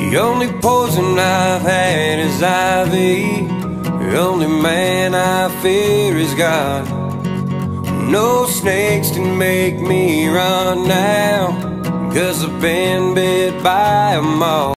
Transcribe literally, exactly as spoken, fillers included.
The only poison I've had is ivy. The only man I fear is God. No snakes can make me run now, 'cause I've been bit by a moth.